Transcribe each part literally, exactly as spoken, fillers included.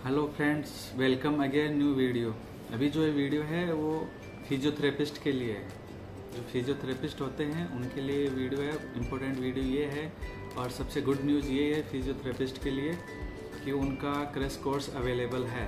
Hello friends, welcome again new video. अभी जो ये वीडियो है वो फिजियोथेरेपिस्ट के लिए है। जो फिजियोथेरेपिस्ट होते हैं उनके लिए वीडियो है। इम्पोर्टेंट वीडियो ये है और सबसे गुड न्यूज़ ये है फिजियोथेरेपिस्ट के लिए कि उनका क्रैश कोर्स अवेलेबल है।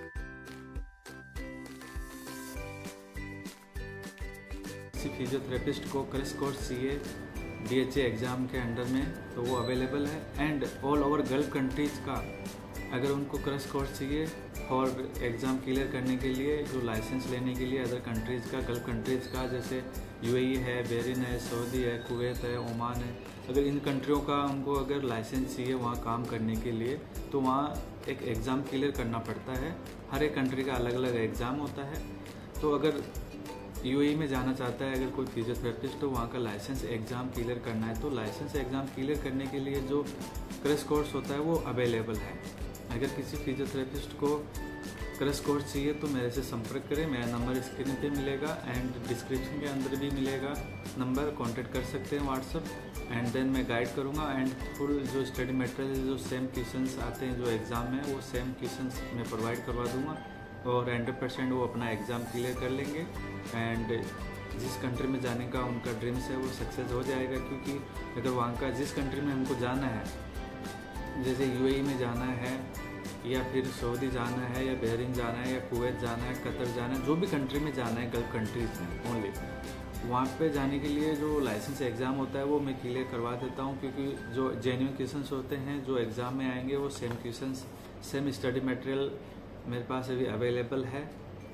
किसी फिजियोथेरेपिस्ट को क्रैश कोर्स चाहिए डी एच ए एग्ज़ाम के अंडर में तो वो अवेलेबल है। And all over gulf countries का अगर उनको क्रैश कोर्स चाहिए और एग्ज़ाम क्लियर करने के लिए, जो लाइसेंस लेने के लिए अदर कंट्रीज़ का, गल्फ कंट्रीज़ का जैसे यू ए ई है, बहरीन है, सऊदी है, कुवैत है, ओमान है, अगर इन कंट्रियों का उनको अगर लाइसेंस चाहिए वहाँ काम करने के लिए तो वहाँ एक एग्ज़ाम क्लियर करना पड़ता है। हर एक कंट्री का अलग अलग एग्ज़ाम होता है। तो अगर यू ए ई में जाना चाहता है अगर कोई फिजियोथेरेपिस्ट तो वहाँ का लाइसेंस एग्ज़ाम क्लियर करना है। तो लाइसेंस एग्ज़ाम क्लियर करने के लिए जो क्रैश कोर्स होता है वो अवेलेबल है। अगर किसी फिजियोथेरेपिस्ट को क्रैश कोर्स चाहिए तो मेरे से संपर्क करें। मेरा नंबर स्क्रीन पे मिलेगा एंड डिस्क्रिप्शन के अंदर भी मिलेगा नंबर, कांटेक्ट कर सकते हैं व्हाट्सअप। एंड देन मैं गाइड करूँगा एंड फुल जो स्टडी मटेरियल, जो सेम क्वेश्चंस आते हैं जो एग्ज़ाम में, वो सेम क्वेश्चंस मैं प्रोवाइड करवा दूँगा और हंड्रेड परसेंट वो अपना एग्ज़ाम क्लियर कर लेंगे। एंड जिस कंट्री में जाने का उनका ड्रीम्स है वो सक्सेस हो जाएगा। क्योंकि अगर वहाँ का जिस कंट्री में हमको जाना है, जैसे यू ए ई में जाना है या फिर सऊदी जाना है या बहरीन जाना है या कुवैत जाना है, कतर जाना है, जो भी कंट्री में जाना है गल्फ कंट्रीज़ में ओनली, वहाँ पे जाने के लिए जो लाइसेंस एग्ज़ाम होता है वो मैं क्लियर करवा देता हूँ। क्योंकि जो जेन्युइन क्वेश्चंस होते हैं जो एग्ज़ाम में आएंगे वो same questions, same study material मेरे पास अभी अवेलेबल है।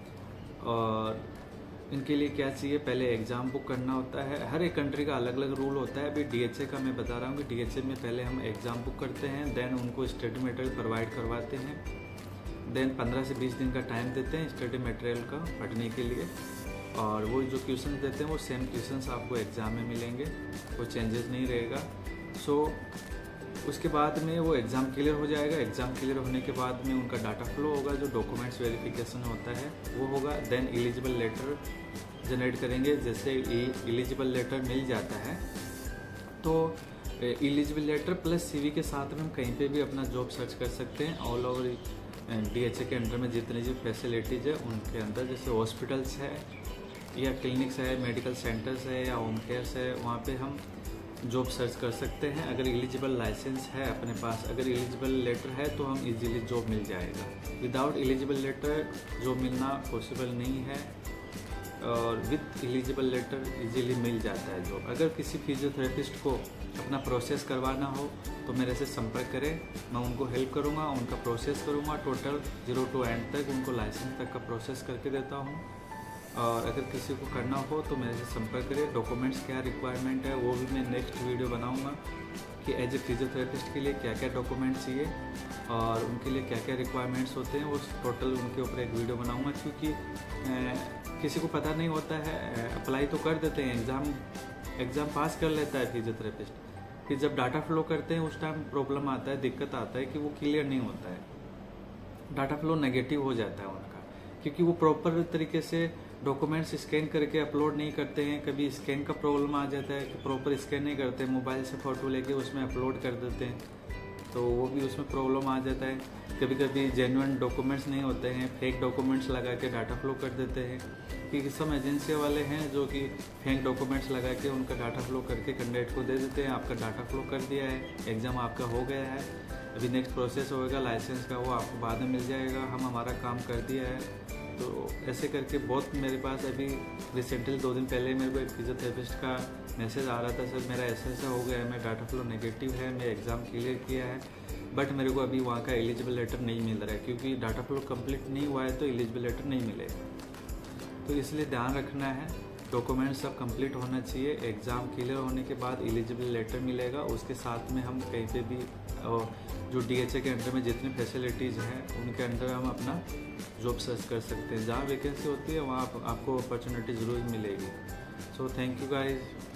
और इनके लिए क्या चाहिए, पहले एग्ज़ाम बुक करना होता है। हर एक कंट्री का अलग अलग रूल होता है। अभी डी एच ए का मैं बता रहा हूँ कि डी एच ए में पहले हम एग्ज़ाम बुक करते हैं, देन उनको स्टडी मटेरियल प्रोवाइड करवाते हैं, देन पंद्रह से बीस दिन का टाइम देते हैं स्टडी मटेरियल का पढ़ने के लिए। और वो जो क्वेश्चन देते हैं वो सेम क्वेश्चंस आपको एग्ज़ाम में मिलेंगे, कोई चेंजेस नहीं रहेगा। सो उसके बाद में वो एग्ज़ाम क्लियर हो जाएगा। एग्ज़ाम क्लियर होने के बाद में उनका डाटा फ्लो होगा, जो डॉक्यूमेंट्स वेरिफिकेशन होता है वो होगा। देन एलिजिबल लेटर जनरेट करेंगे। जैसे एलिजिबल लेटर मिल जाता है तो eligible letter plus C V के साथ में हम कहीं पे भी अपना जॉब सर्च कर सकते हैं। All over D H A के अंडर में जितनी जो फैसिलिटीज़ है उनके अंदर, जैसे हॉस्पिटल्स है या क्लिनिक्स है, मेडिकल सेंटर्स है या होम केयर्स है, वहाँ पे हम जॉब सर्च कर सकते हैं। अगर एलिजिबल लाइसेंस है अपने पास, अगर एलिजिबल लेटर है तो हम इजीली जॉब मिल जाएगा। विदाउट एलिजिबल लेटर जॉब मिलना पॉसिबल नहीं है और विद एलिजिबल लेटर इजीली मिल जाता है जॉब। अगर किसी फिजियोथेरेपिस्ट को अपना प्रोसेस करवाना हो तो मेरे से संपर्क करें, मैं उनको हेल्प करूँगा, उनका प्रोसेस करूँगा टोटल जीरो टू एंड तक, उनको लाइसेंस तक का प्रोसेस करके देता हूँ। और अगर किसी को करना हो तो मेरे से संपर्क करें। डॉक्यूमेंट्स क्या रिक्वायरमेंट है वो भी मैं नेक्स्ट वीडियो बनाऊंगा कि एज ए फिजियोथेरेपिस्ट के लिए क्या क्या डॉक्यूमेंट्स चाहिए और उनके लिए क्या क्या रिक्वायरमेंट्स होते हैं, वो टोटल उनके ऊपर एक वीडियो बनाऊंगा। क्योंकि किसी को पता नहीं होता है, अप्लाई तो कर देते हैं, एग्ज़ाम एग्ज़ाम पास कर लेता है फिजियोथेरेपिस्ट, फिर जब डाटा फ्लो करते हैं उस टाइम प्रॉब्लम आता है, दिक्कत आता है कि वो क्लियर नहीं होता है, डाटा फ्लो नेगेटिव हो जाता है उनका। क्योंकि वो प्रॉपर तरीके से डॉक्यूमेंट्स स्कैन करके अपलोड नहीं करते हैं। कभी स्कैन का प्रॉब्लम आ जाता है कि प्रॉपर स्कैन नहीं करते, मोबाइल से फ़ोटो लेके उसमें अपलोड कर देते हैं, तो वो भी उसमें प्रॉब्लम आ जाता है। कभी कभी जेन्युइन डॉक्यूमेंट्स नहीं होते हैं, फेक डॉक्यूमेंट्स लगा के डाटा फ्लो कर देते हैं। क्योंकि सब एजेंसी वाले हैं जो कि फेक डॉक्यूमेंट्स लगा के उनका डाटा फ्लो करके कैंडिडेट को दे देते हैं, आपका डाटा फ्लो कर दिया है, एग्ज़ाम आपका हो गया है, अभी नेक्स्ट प्रोसेस होगा लाइसेंस का, वो आपको बाद में मिल जाएगा, हम हमारा काम कर दिया है। तो ऐसे करके बहुत मेरे पास अभी रिसेंटली दो दिन पहले मेरे को एक फिजियोथेरेपिस्ट का मैसेज आ रहा था, सर मेरा ऐसा ऐसा हो गया है, मेरा डाटा फ्लो नेगेटिव है, मैं एग्ज़ाम क्लियर किया है बट मेरे को अभी वहाँ का एलिजिबल लेटर नहीं मिल रहा है। क्योंकि डाटा फ्लो कंप्लीट नहीं हुआ है तो एलिजिबल लेटर नहीं मिलेगा। तो इसलिए ध्यान रखना है, डॉक्यूमेंट सब कंप्लीट होना चाहिए। एग्ज़ाम क्लियर होने के बाद एलिजिबल लेटर मिलेगा, उसके साथ में हम कहीं पे भी जो डी एच ए के अंडर में जितनी फैसिलिटीज़ हैं उनके अंडर हम अपना जॉब सर्च कर सकते हैं। जहाँ वैकेंसी होती है वहाँ आप, आपको अपॉर्चुनिटी ज़रूर मिलेगी। So thank you guys.